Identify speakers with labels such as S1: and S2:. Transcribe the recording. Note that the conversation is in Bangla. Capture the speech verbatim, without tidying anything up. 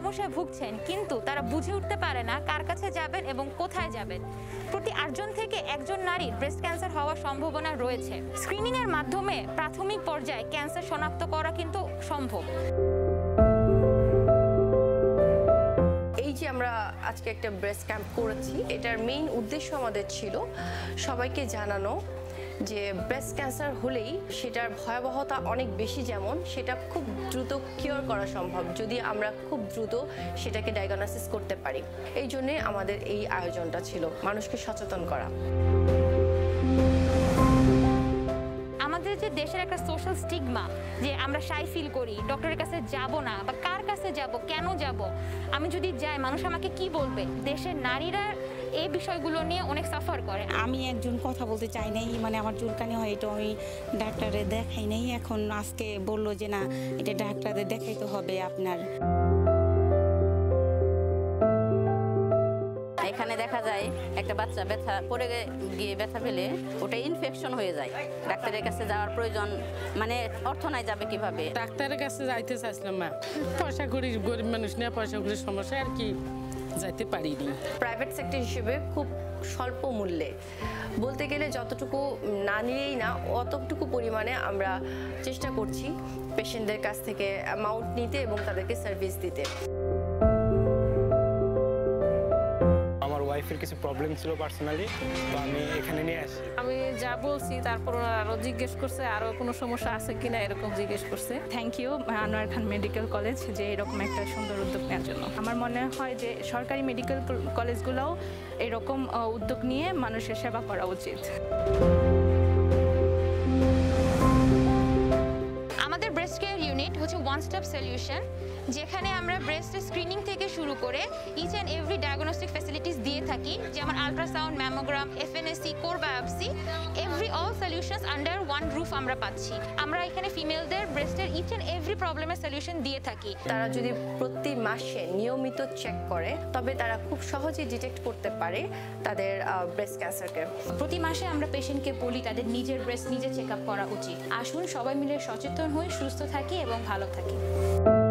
S1: সমস্যায় ভুগছেন কিন্তু তারা বুঝে উঠতে পারে না কার কাছে যাবেন এবং কোথায় যাবেন। প্রতি আটজন থেকে একজন নারীর ব্রেস্ট ক্যান্সার হওয়ার সম্ভাবনা রয়েছে। স্ক্রিনিং এর মাধ্যমে প্রাথমিক পর্যায়ে ক্যান্সার শনাক্ত করা কিন্তু সম্ভব।
S2: এই যে আমরা আজকে একটা ব্রেস্ট ক্যাম্প করেছি, এটার মেইন উদ্দেশ্য আমাদের ছিল সবাইকে জানানো যে ব্রেস্ট ক্যান্সার হলেই সেটার ভয়াবহতা অনেক বেশি, যেমন সেটা খুব দ্রুত কিওর করা সম্ভব যদি আমরা খুব দ্রুত সেটাকে ডায়াগনোসিস করতে পারি। এই জন্যে আমাদের এই আয়োজনটা ছিল, মানুষকে সচেতন করা।
S1: আমাদের যে দেশের একটা সোশ্যাল স্টিগমা যে আমরা শাই ফিল করি, ডক্টরের কাছে যাব না বা কার কাছে যাব, কেন যাব, আমি যদি যাই মানুষ আমাকে কি বলবে, দেশের নারীরা এই বিষয়গুলো নিয়ে অনেক সাফার করে।
S3: আমি একজন কথা বলতে চাই নাই, মানে আমার চুলকানি হয়, এটা আমি ডাক্তারে দেখাই নাই। এখন আজকে বললো যে না, এটা ডাক্তারে দেখাইতে হবে আপনার।
S4: এখানে দেখা যায় একটা বাচ্চা ব্যথা পড়ে গিয়ে ব্যথা পেলে ওটা ইনফেকশন হয়ে যায়, ডাক্তারের কাছে যাওয়ার প্রয়োজন, মানে অর্থ নাই, যাবে কিভাবে?
S5: ডাক্তারের কাছে যাইতে চাইছিলাম না, পয়সা করি, গরিব মানুষ নিয়ে পয়সা করি সমস্যা আর কি, যাইতে পারিনি।
S2: প্রাইভেট সেক্টর হিসেবে খুব স্বল্প মূল্যে, বলতে গেলে যতটুকু না নিলেই না অতটুকু পরিমাণে আমরা চেষ্টা করছি পেশেন্টদের কাছ থেকে অ্যামাউন্ট নিতে এবং তাদেরকে সার্ভিস দিতে।
S6: ওয়াইফের কিছু প্রবলেম ছিল পার্সোনালি, তো আমি এখানে নিয়ে আসি।
S7: আমি যা বলছি তারপর ওরা আরও জিজ্ঞেস করছে আরও কোনো সমস্যা আছে কিনা, এরকম জিজ্ঞেস করছে।
S8: Thank you Anwar Khan medical college যে এরকম একটা সুন্দর উদ্যোগ নেওয়ার জন্য। আমার মনে হয় যে সরকারি মেডিকেল কলেজগুলোও এরকম উদ্যোগ নিয়ে মানুষের সেবা করা উচিত।
S1: আমাদের ব্রেস্ট কেয়ার ইউনিট হচ্ছে ওয়ান স্টপ সলিউশন, যেখানে আমরা ব্রেস্ট স্ক্রিনিং থেকে শুরু করে each and every diagnostic facilities দিয়ে থাকি, যেমন ultrasound, mammogram, FNAC, core biopsy, every all solutions under one roof আমরা পাচ্ছি। আমরা এখানে ফিমেলদের ব্রেস্টের ইচ অ্যান্ড এভরি প্রবলেমের সলিউশন দিয়ে থাকি।
S2: তারা যদি প্রতি মাসে নিয়মিত চেক করে তবে তারা খুব সহজেই ডিটেক্ট করতে পারে তাদের ব্রেস্ট ক্যান্সারকে।
S1: প্রতি মাসে আমরা পেশেন্টকে বলি তাদের নিজের ব্রেস্ট নিজে চেক আপ করা উচিত। আসুন সবাই মিলে সচেতন হয়ে সুস্থ থাকি এবং ভালো থাকি।